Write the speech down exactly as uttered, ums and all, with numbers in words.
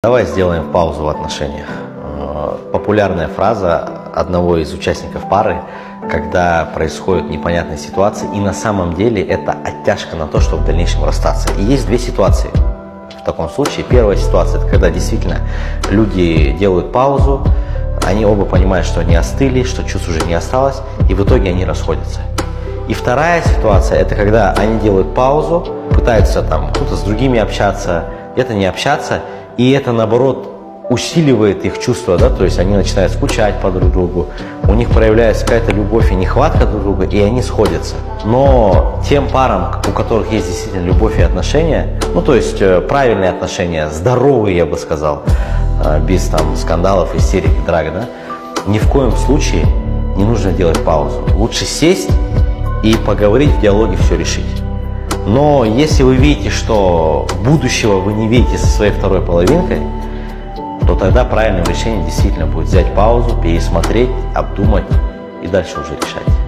Давай сделаем паузу в отношениях. Популярная фраза одного из участников пары, когда происходят непонятные ситуации, и на самом деле это оттяжка на то, чтобы в дальнейшем расстаться. И есть две ситуации в таком случае. Первая ситуация – это когда действительно люди делают паузу, они оба понимают, что они остыли, что чувств уже не осталось, и в итоге они расходятся. И вторая ситуация – это когда они делают паузу, пытаются там кто-то с другими общаться, где-то не общаться, и это наоборот усиливает их чувства, да, то есть они начинают скучать по друг другу, у них проявляется какая-то любовь и нехватка друг друга, и они сходятся. Но тем парам, у которых есть действительно любовь и отношения, ну то есть правильные отношения, здоровые, я бы сказал, без там скандалов, истерик, драк, да, ни в коем случае не нужно делать паузу. Лучше сесть и поговорить, в диалоге все решить. Но если вы видите, что будущего вы не видите со своей второй половинкой, то тогда правильным решением действительно будет взять паузу, пересмотреть, обдумать и дальше уже решать.